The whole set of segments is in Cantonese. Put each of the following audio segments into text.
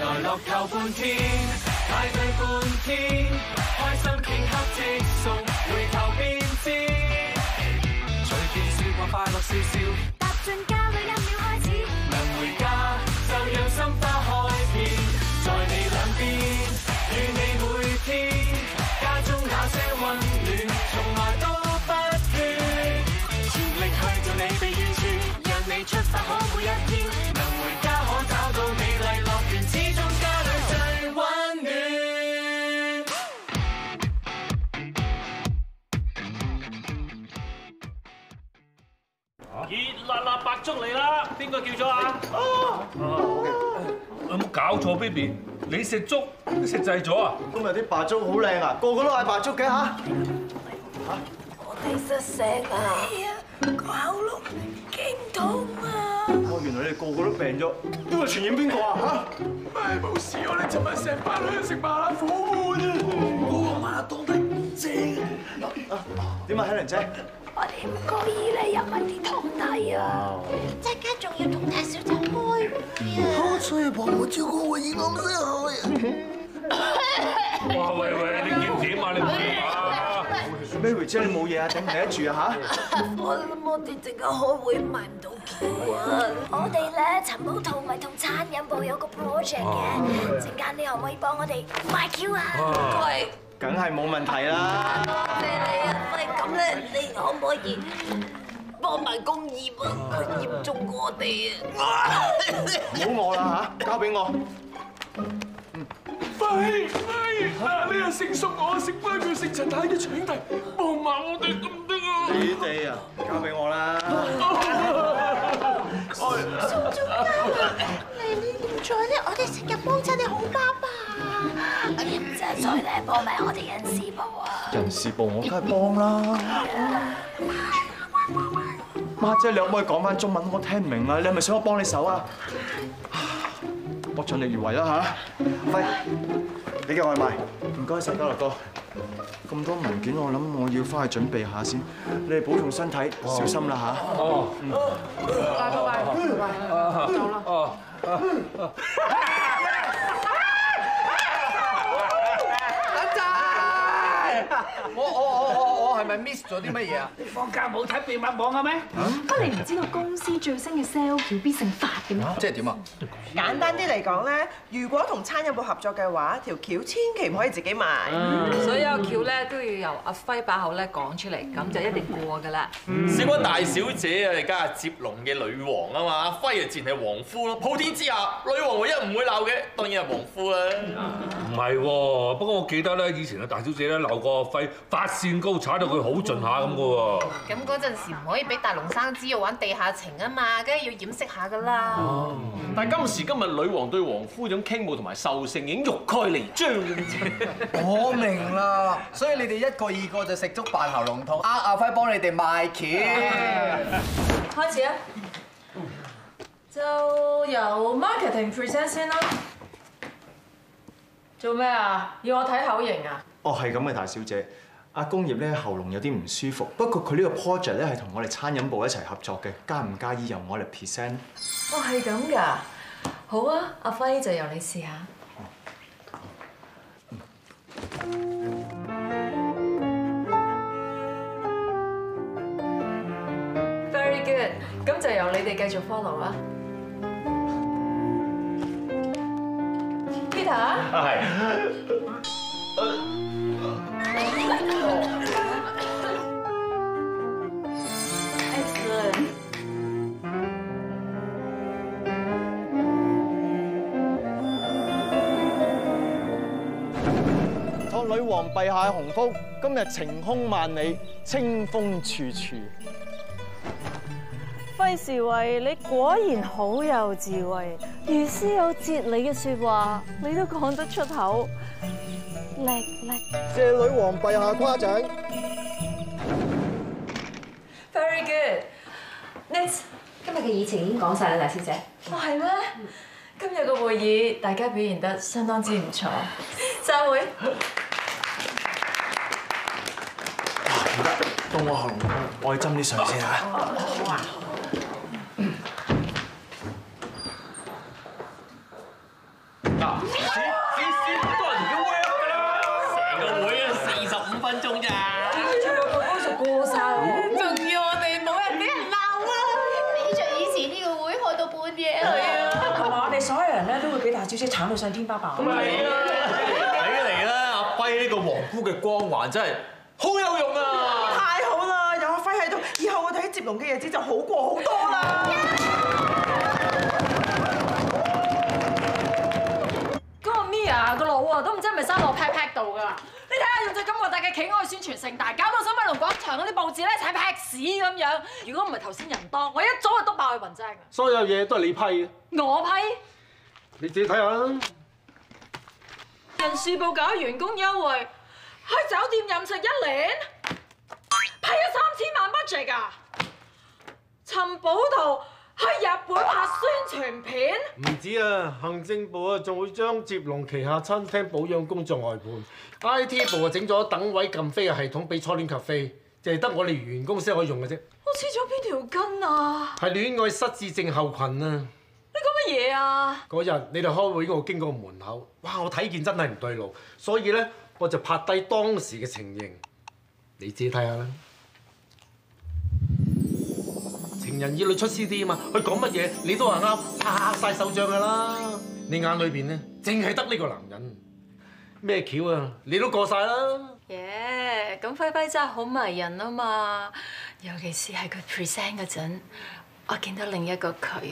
來樂透半天，派對半天，開心頃刻即送，回頭便知。隨便說話快樂笑笑，踏進家裏1秒開始，能回家就讓心花開遍，在你兩邊，與你每天，家中那些溫暖，從來都不缺，全力去做你被遠處，讓你出發可每一天，能回家可找到美麗樂園，始終家裏最溫暖。 熱辣辣白粥嚟啦！邊個叫咗啊？ 有冇搞錯 ，baby？ 你食粥，你食滯咗啊？ 今日啲白粥好靚啊，個個都嗌白粥嘅嚇。 我哋失聲啊！個喉嚨勁痛啊！ 哦，原來你哋個個都病咗，邊個傳染邊個啊？嚇！ 唉，冇事，我哋尋日成班去食麻辣火鍋啫。我麻辣當地正啊！ 點啊，喜玲姐？ 我哋唔覺意咧入埋啲湯底啊！陣間仲要同大小姐開會啊！ 所以婆婆照顧我，我唔識開啊！ 哇！喂，你見點啊？你唔掂啊？ 咩回姐你冇嘢啊？頂唔頂得住啊？嚇！ 我哋陣間開會賣唔到橋啊！我哋咧尋寶圖咪同餐飲部有個 project 嘅，陣間你可唔可以幫我哋賣橋啊？喂！ 梗係冇問題啦！ 多謝你啊！喂，咁咧，你可唔可以幫埋工業啊？佢嚴重過我哋啊！ 唔好我啦嚇，交俾我。 喂，嗱，你又成熟我，食翻佢食陳太嘅腸弟，幫埋我哋得唔得啊？ 你哋啊，交俾我啦！ 仲你唔在咧，我哋成日幫襯你好爸爸。就再咧幫埋我哋人事部啊！ 人事部我梗係幫啦。媽姐，你可唔可以講翻中文？我聽唔明啊！你係咪想我幫你手啊？我盡力而為啦嚇。輝，你嘅外賣，唔該晒，家樂哥。咁多文件，我諗我要翻去準備下先。你哋保重身體，小心啦嚇。 拜，走啦。我係咪 miss 咗啲乜嘢啊？ 你放假冇睇秘密網嘅咩？ 乜你唔知道公司最新嘅 sale 橋必勝法嘅咩？ 即係點啊？ 簡單啲嚟講咧，如果同餐飲部合作嘅話，條橋千祈唔可以自己賣。 所有橋咧都要由阿輝把口咧講出嚟，咁就一定過㗎啦。 事關大小姐啊，而家係接龍嘅女王啊嘛，阿輝啊自然係王夫咯。普天之下，女王唯一唔會鬧嘅，當然係王夫啦。 唔係喎，不過我記得咧，以前嘅大小姐咧鬧過阿輝發線高，踩到佢好盡下咁嘅喎。 咁嗰陣時唔可以俾大龍生知道玩地下情啊嘛，梗係要掩飾下㗎啦。 但係今時今日女王對王夫種傾慕同埋獸性已經欲蓋彌彰。 我明啦，所以你哋一個二個就食粥扮喉嚨痛，阿輝幫你哋賣橋。 開始啊！就由 marketing present 先啦。做咩啊？要我睇口型啊？ 哦，係咁嘅，大小姐。阿工業咧喉嚨有啲唔舒服，不過佢呢個 project 咧係同我哋餐飲部一齊合作嘅，介唔介意由我嚟 present？ 哦，係咁㗎。好啊，阿輝就由你試下。Very good， 咁就由你哋繼續 follow 啦。Peter。啊係。Excellent。 託女王陛下鴻福，今日晴空萬里，清風處處。 費時慧，你果然好有智慧，如斯有哲理嘅説話，你都講得出口，叻！ 謝女王陛下誇獎。 Very good。Next， 今日嘅議程已經講晒啦，大小姐。 哦，係咩？今日嘅會議大家表現得相當之唔錯，散會。 唔得，到我喉嚨痛，我去斟啲水先嚇。 好啊。 嗱， 啊！試多人嘅 work 㗎啦！ 成個會啊45分鐘咋？ 仲有個幫手過晒喎， 仲要我哋冇人俾人鬧啊！比着以前呢個會開到半夜去啊！ 同埋我哋所有人咧都會俾大小姐鏟到上天花板。 係啊！睇嚟啦，阿輝呢個黃夫嘅光環真係好有用啊！ 太好啦，有阿輝喺度，以後我哋喺接龍嘅日子就好過好多啦。 嗰個 Mia 個腦啊，都唔知係咪生落 pat pat 度㗎？你睇下用隻咁核突嘅企鵝去宣傳盛大，搞到新米龍廣場嗰啲報紙咧踩劈屎咁樣。如果唔係頭先人多，我一早就篤爆佢雲章㗎。 所有嘢都係你批嘅。 我批？ 你自己睇下啦。 人事部搞員工優惠，去酒店飲食1年，批咗3000萬 budget 㗎。陳寶圖去日本拍宣傳片。 唔止啊，行政部啊仲會將接龍旗下餐廳保養工作外判 ，IT 部啊整咗等位撳飛嘅系統俾初戀咖啡，淨係得我哋員工先可以用嘅啫。 我黐咗邊條筋啊？ 係戀愛失智症候群啊！ 你講乜嘢啊？ 嗰日你哋開會我經過門口，哇！我睇見真係唔對路，所以咧我就拍低當時嘅情形，你自己睇下啦。情人意裏出 CD 啊嘛，佢講乜嘢你都話啱，拍晒手掌㗎啦。你眼裏邊咧，淨係得呢個男人，咩橋啊？你都過晒啦。 耶！咁輝輝真係好迷人啊嘛，尤其是係佢 present 嗰陣，我見到另一個佢。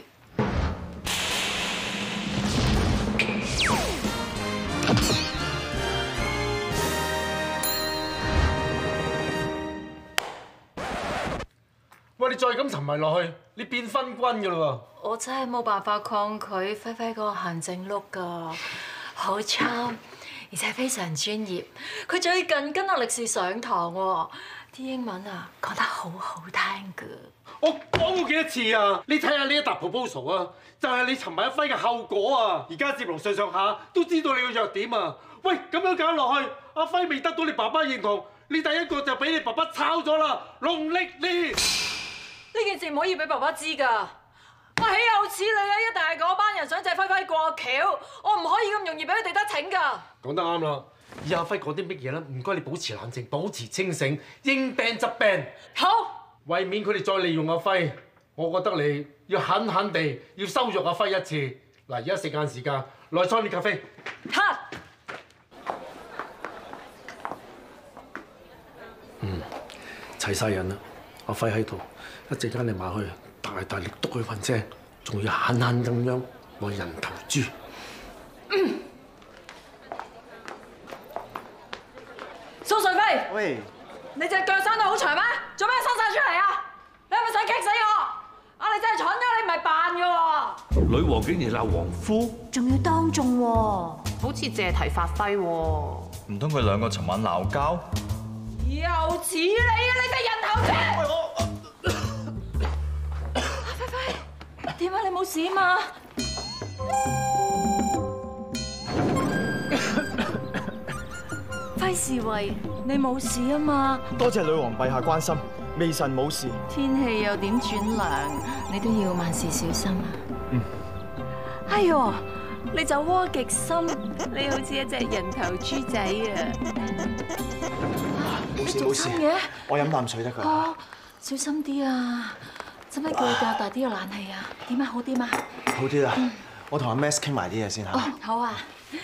喂，你再咁沉迷落去，你變昏君㗎啦喎！ 我真係冇辦法抗拒輝輝嗰個行政 look 㗎，好 charm，而且非常專業。佢最近跟阿力士上堂喎，啲英文啊講得好好聽㗎。 我講過幾多次啊？你睇下呢一沓 proposal 啊，就係你尋日一揮嘅後果啊！而家接龍上下都知道你個弱點啊！喂，咁樣搞落去，阿輝未得到你爸爸認同，你第一個就俾你爸爸炒咗啦！農曆年。 呢件事唔可以俾爸爸知㗎，我豈有此理啊！一定係嗰班人想借輝輝過橋，我唔可以咁容易俾佢哋得逞㗎。 講得啱啦，以阿輝講啲乜嘢咧？唔該你保持冷靜，保持清醒，應病則病。 好， 為免佢哋再利用阿輝，我覺得你要狠狠地要羞辱阿輝一次。嗱，而家時間，來創你咖啡。齊晒人啦，阿輝喺度。一陣間你埋去，大力篤佢份聲，仲要狠狠咁樣攞人頭豬。 蘇瑞輝， 喂， 你隻腳生得好長咩？做咩伸晒出嚟啊？你係咪想激死我？啊！你真係蠢㗎，你唔係扮㗎喎。 女王竟然鬧王夫， 仲要當眾喎， 好似借題發揮喎。 唔通佢兩個尋晚鬧交？ 又似你啊！你隻人頭豬！點啊？你冇事啊嘛？費事為你冇事啊嘛？ 多謝女王陛下關心，微臣冇事。 天氣又點轉涼，你都要萬事小心啊！哎喲，你酒窩極深，你好似一隻人頭豬仔啊！ 冇事，我飲啖水得㗎。 哦，小心啲啊！使唔使叫佢較大啲個冷氣啊？點啊？好啲嘛？ 好啲啦，我同阿 Max 傾埋啲嘢先嚇。 哦，好啊。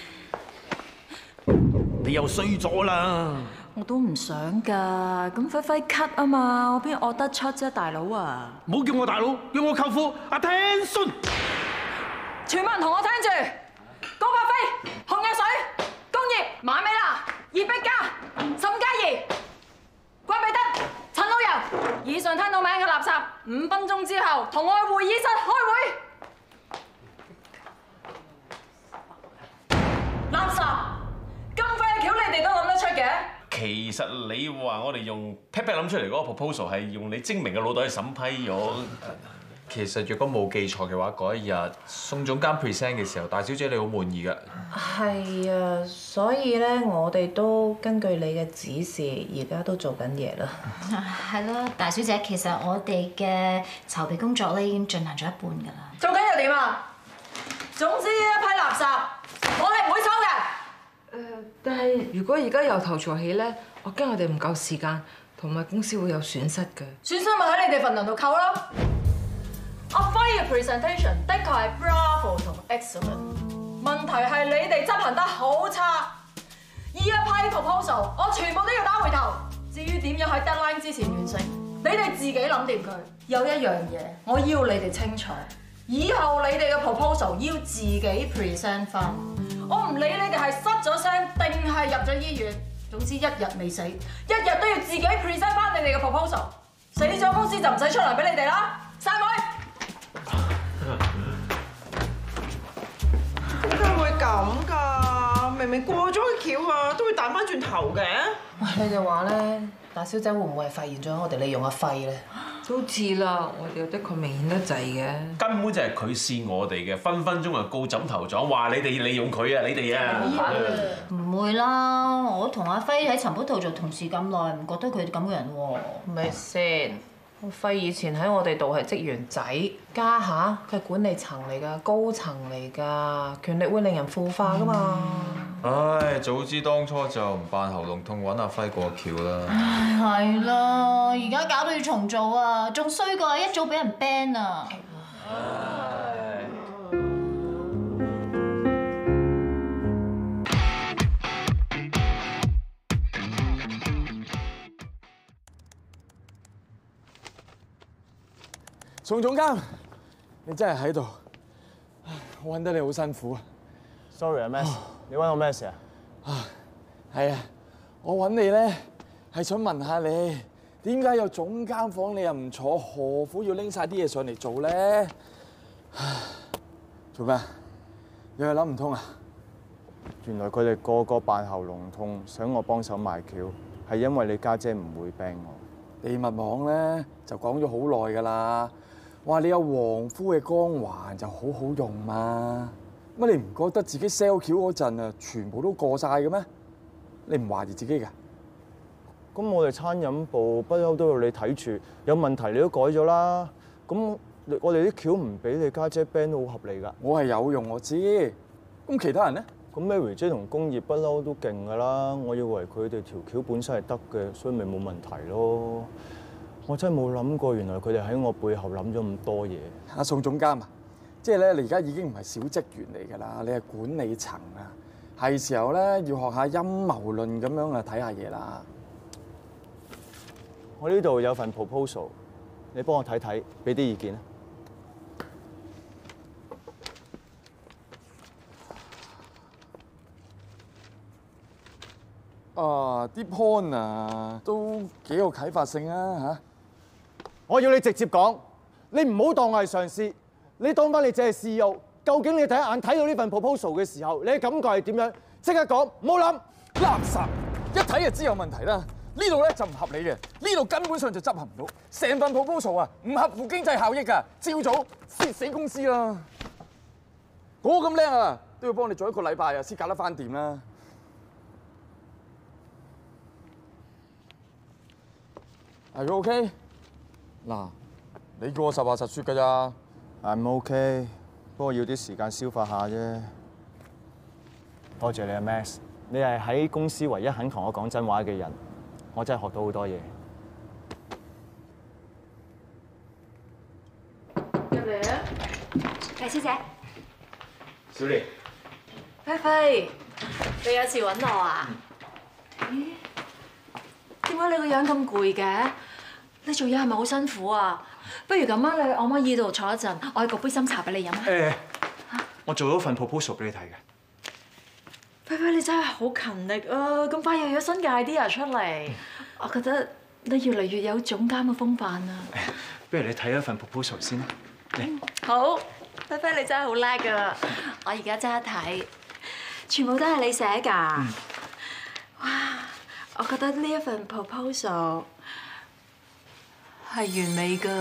你又衰咗啦！ 我都唔想㗎，咁輝輝咳啊嘛，我邊惡得出啫，大佬啊！ 唔好叫我大佬，叫我舅父。Attention！ 全部人同我聽住，高柏飛、紅日水、工業、馬美娜、葉碧嘉、岑嘉怡、關美德、陳老油，以上聽到名嘅垃圾，5分鐘之後同我去會議室開會。垃圾，咁快嘅橋你哋都諗得出嘅？ 其實你話我哋用 pat pat 諗出嚟嗰個 proposal 係用你精明嘅腦袋去審批咗。 其實若果冇記錯嘅話，嗰一日宋總監 present 嘅時候，大小姐你好滿意㗎。 係啊，所以咧，我哋都根據你嘅指示，而家都做緊嘢啦。 係咯，大小姐，其實我哋嘅籌備工作咧已經進行咗一半㗎啦。 做緊又點啊？總之一批垃圾，我如果而家由頭做起咧，我驚我哋唔夠時間，同埋公司會有損失嘅。 損失咪喺你哋份量度扣咯。阿輝嘅 presentation 的確係 bravo 同 excellent， 問題係你哋執行得好差。呢一批 proposal 我全部都要打回頭。至於點樣喺 deadline 之前完成，你哋自己諗掂佢。有一樣嘢我要你哋清楚，以後你哋嘅 proposal 要自己 present 翻。我唔理你哋係失咗聲定係入咗醫院，總之一日未死，一日都要自己 present 翻你哋嘅 proposal。死咗公司就唔使出糧俾你哋啦，散會。 點解會咁㗎？明明過咗個橋啊，都會彈翻轉頭嘅。 喂，你哋話咧，大小姐會唔會係發現咗我哋利用阿輝咧？都似啦，我哋的確明顯得滯嘅。 根本就係佢試我哋嘅，分分鐘就告枕頭狀，話你哋利用佢啊！你哋啊！ 唔會啦，我同阿輝喺尋寶圖做同事咁耐，唔覺得佢咁嘅人喎。 咪先，阿輝以前喺我哋度係職員仔，家下佢係管理層嚟㗎，高層嚟㗎，權力會令人腐化㗎嘛。 唉，早知當初就唔扮喉嚨痛揾阿輝過橋啦。 唉，係啦，而家搞到要重做啊，仲衰過一早俾人 ban 啊！ 宋總監，你真係喺度，我揾得你好辛苦啊 ！Sorry 啊，Max，你揾我咩事啊？ 係啊，我揾你咧係想問下你，點解有總監房你又唔坐，何苦要拎晒啲嘢上嚟做咧？做咩？你係諗唔通啊？ 原來佢哋個個扮喉嚨痛，想我幫手賣橋，係因為你家姐唔會病我。 秘密網咧就講咗好耐㗎啦，話你有旺夫嘅光環就好好用嘛。乜你唔覺得自己 sell 橋嗰陣啊，全部都過晒嘅咩？你唔懷疑自己㗎？ 咁我哋餐飲部不嬲都要你睇住，有問題你都改咗啦。咁我哋啲橋唔俾你家姐 ban 都好合理㗎。 我係有用我知，咁其他人咧？ 咁 Mary 姐同工業不嬲都勁㗎啦。我以為佢哋條橋本身係得嘅，所以咪冇問題咯。我真係冇諗過，原來佢哋喺我背後諗咗咁多嘢。 阿宋總監啊，即係咧，你而家已經唔係小職員嚟㗎啦，你係管理層啊，係時候咧要學下陰謀論咁樣啊睇下嘢啦。 我呢度有份 proposal， 你幫我睇睇，俾啲意見啊。 啲 point 啊都幾有啟發性啊嚇！ 我要你直接講，你唔好當我係上司，你當翻你只係 CEO。究竟你第一眼睇到呢份 proposal 嘅時候，你嘅感覺係點樣？即刻講，唔好諗垃圾，一睇就知有問題啦。呢度咧就唔合理嘅，呢度根本上就執行唔到，成份 proposal 啊唔合乎經濟效益㗎，朝早蝕死公司啦！我咁叻啊，都要幫你做1個禮拜啊，先搞得翻掂啦。係佢 OK？嗱，你叫我實話實說㗎咋 ？I'm OK， 不過要啲時間消化下啫。多謝你啊 ，Max， 你係喺公司唯一肯同我講真話嘅人，我真係學到好多嘢。 入嚟啊， 黎小姐。 小蓮。 輝輝，你有次揾我啊？咦？點解你個樣咁攰嘅？你做嘢係咪好辛苦啊？不如咁啊，你去按摩椅度坐一陣，我去焗杯深茶俾你飲啊。 我做咗份 proposal 俾你睇嘅。 輝輝，你真係好勤力啊！咁快又有新嘅 idea 出嚟，我覺得你越嚟越有總監嘅風範啊。 不如你睇一份 proposal 先啦。 好，輝輝你真係好叻㗎！我而家揸睇，全部都係你寫㗎。哇！我覺得呢一份 proposal 係完美㗎。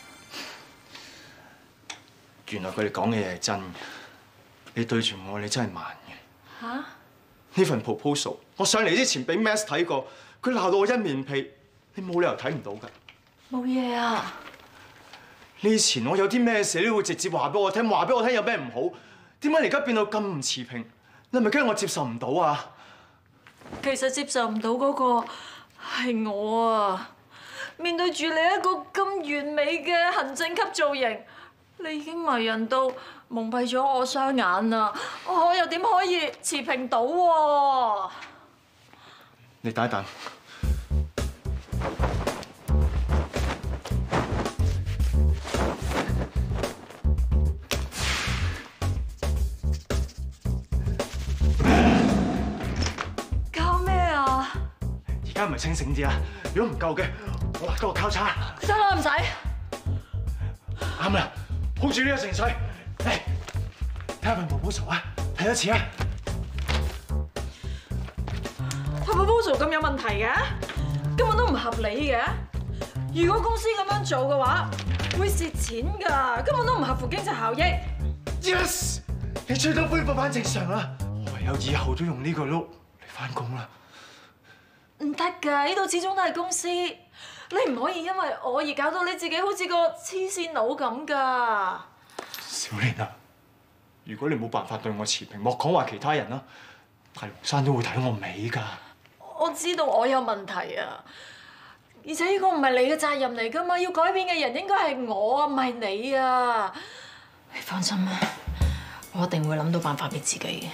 原來佢哋講嘅嘢係真嘅，你對住我，你真係慢嘅。 嚇？ 呢份 proposal， 我上嚟之前俾 Max 睇過，佢鬧到我一面屁，你冇理由睇唔到㗎。 冇嘢啊！ 你以前我有啲咩事，你都會直接話俾我聽，話俾我聽有咩唔好。點解你而家變到咁唔持平？你係咪驚我接受唔到啊？ 其實接受唔到嗰個係我啊！面對住你一個咁完美嘅行政級造型，你已經迷人到蒙蔽咗我雙眼啦！我又點可以持平到喎？ 你等一等。 搞咩啊？ 而家唔係清醒啲啊！如果唔夠嘅，我拿多個交叉。 得啦，唔使。 啱啦，抱住呢個情緒，嚟睇下份 proposal 啊，睇多次啊。 proposal 咁有問題嘅，根本都唔合理嘅。如果公司咁樣做嘅話，會蝕錢㗎，根本都唔合乎經濟效益。 Yes， 你最多恢復翻正常啦。唯有以後都用呢個碌嚟翻工啦。 唔得㗎，呢度始終都係公司，你唔可以因為我而搞到你自己好似個黐線佬咁㗎。 小蓮啊，如果你冇辦法對我持平，莫講話其他人啦，大龍山都會睇我尾㗎。 我知道我有問題啊，而且呢個唔係你嘅責任嚟㗎嘛，要改變嘅人應該係我啊，唔係你啊。你放心啦，我一定會諗到辦法俾自己嘅。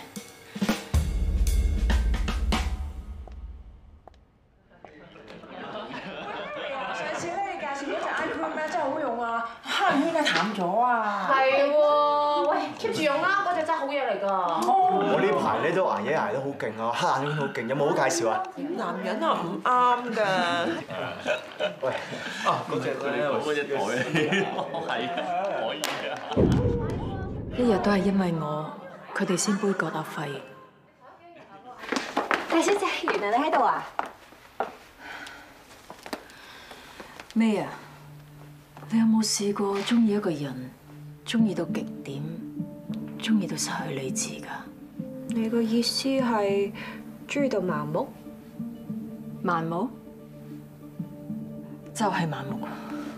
上次咧你介紹嗰隻 eye cream 咧真係好用啊，黑眼圈咧淡咗啊。 係喎，喂 keep 住用啦，嗰隻真係好嘢嚟㗎。 我呢排咧都捱夜捱得好勁啊，黑眼圈好勁，有冇好介紹啊？ 男人啊唔啱㗎。 喂，嗰隻咧， 嗰隻袋係可以㗎。 一日都係因為我，佢哋先杯葛阿輝。 大小姐，原來你喺度啊？ 咩啊？你有冇試過中意一個人，中意到極點，中意到失去理智㗎？ 你個意思係中意到盲目？ 盲目？就係盲目。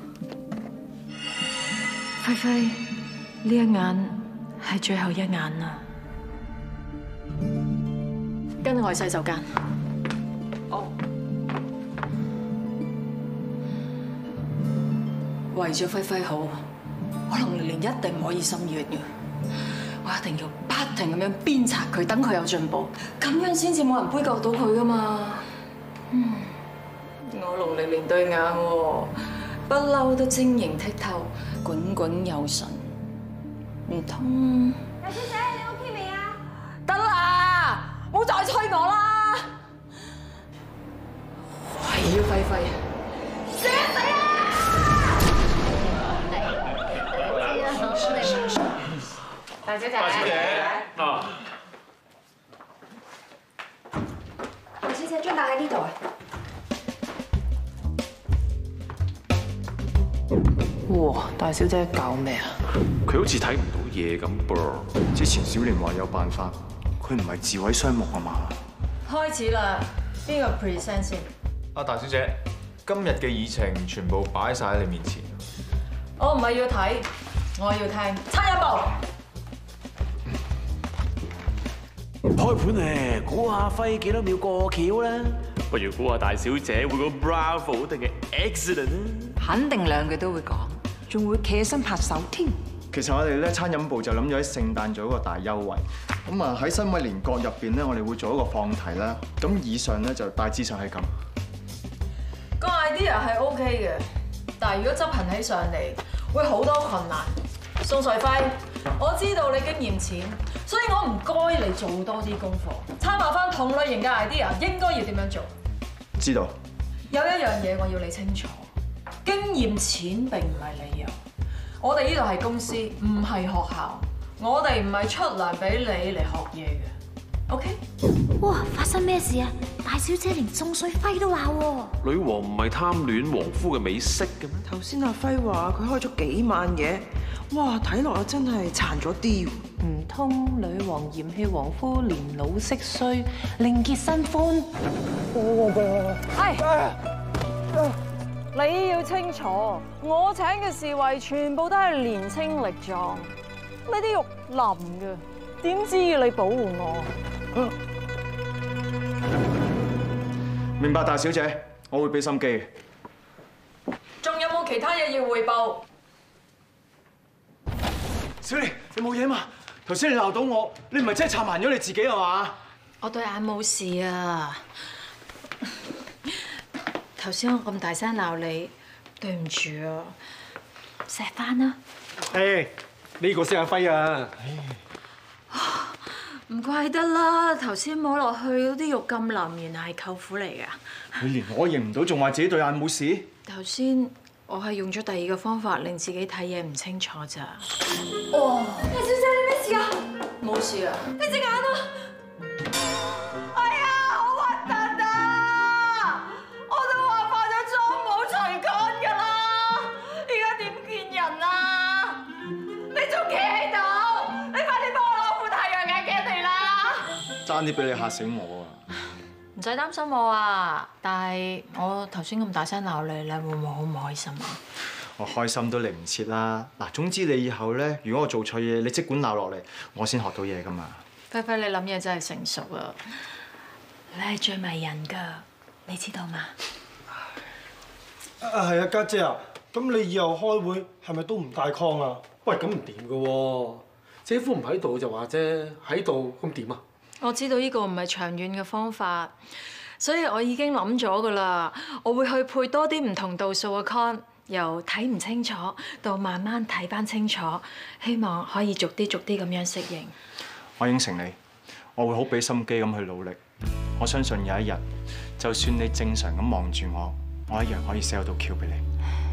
輝輝，呢一眼係最後一眼啦，跟我去洗手間。 哦。 為咗輝輝好，我龍玲玲一定唔可以心軟嘅，我一定要不停咁樣鞭策佢，等佢有進步，咁樣先至冇人杯葛到佢噶嘛。我龍玲玲對眼喎，不嬲都晶瑩剔透，滾滾有神，唔通？ 大小姐，你 OK 未啊？ 得啦，冇再催我啦！為咗輝輝，死啊死啊！ 大小姐， 大小姐，啊！ 大小姐，張凳喺呢度啊！ 哇！大小姐搞咩啊？ 佢好似睇唔到嘢咁噃。之前小蓮話有辦法，佢唔係自毀雙目啊嘛？ 開始啦，邊個 present 先？ 啊，大小姐，今日嘅議程全部擺晒喺你面前。 我唔係要睇，我要聽。餐飲部。 開盤咧，估下輝幾多秒過橋啦？不如估下大小姐會個 Bravo 定係 Excellent 咧？ 肯定兩句都會講，仲會企起身拍手添。 其實我哋咧餐飲部就諗咗喺聖誕做一個大優惠。咁啊喺新米年角入邊咧，我哋會做一個放題啦。咁以上咧就大致上係咁。 個 idea 係 OK 嘅，但係如果執行起上嚟，會好多困難。宋瑞輝，我知道你經驗淺，所以我唔該你做多啲功課，參考翻同類型嘅 idea 應該要點樣做。 知道。 有一樣嘢我要你清楚，經驗淺並唔係理由。我哋呢度係公司，唔係學校，我哋唔係出糧俾你嚟學嘢嘅。OK？ 哇！發生咩事啊？大小姐連宋瑞輝都話喎。 女王唔係貪戀王夫嘅美色嘅咩？ 頭先阿輝話佢開咗幾萬嘢，哇！睇落啊真係殘咗啲喎。 唔通女王嫌棄王夫年老色衰，另結新歡？ 係。你要清楚，我請嘅侍衛全部都係年青力壯，呢啲肉腍嘅，點知要你保護我？ 明白，大小姐，我會俾心機嘅。 仲有冇其他嘢要匯報？ 小蓮，你冇嘢嘛？頭先你鬧到我，你唔係真係插盲咗你自己係嘛？ 我對眼冇事啊。頭先我咁大聲鬧你，對唔住啊，錫返啦。 誒，呢個先阿輝啊！ 唔怪得啦，頭先摸落去嗰啲肉咁腍，原來係舅父嚟㗎。 你連我認唔到，仲話自己對眼冇事？ 頭先我係用咗第二個方法令自己睇嘢唔清楚咋。 哦，大小姐你咩事啊？ 冇事啊。 你隻眼啊！哎呀，好核突啊！我都話化咗妝冇除乾㗎啦，而家點見人啊？你仲企喺度？你快啲幫我攞副太陽眼鏡嚟啦！ 爭啲俾你嚇死我啊！ 唔使擔心我啊，但係我頭先咁大聲鬧你，你會唔會好唔開心啊？ 我開心都嚟唔切啦！嗱，總之你以後咧，如果我做錯嘢，你即管鬧落嚟，我先學到嘢噶嘛。 輝輝，你諗嘢真係成熟啊！你係最迷人㗎，你知道嘛？ 係啊，家姐啊，咁你以後開會係咪都唔帶 con 啊？喂，咁唔掂㗎喎！姐夫唔喺度就話啫，喺度咁點啊？ 我知道呢個唔係長遠嘅方法，所以我已經諗咗㗎啦。我會去配多啲唔同度數嘅 con， 由睇唔清楚到慢慢睇返清楚，希望可以逐啲咁樣適應。 我應承你，我會好俾心機咁去努力。我相信有一日，就算你正常咁望住我，我一樣可以 sell 到 Q 俾你。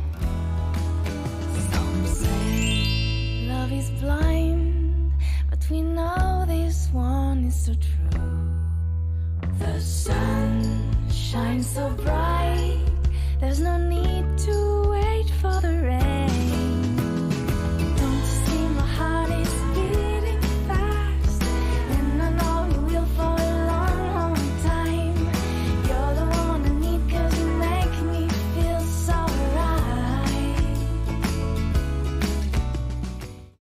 But we know this one is so true. The sun shines so bright.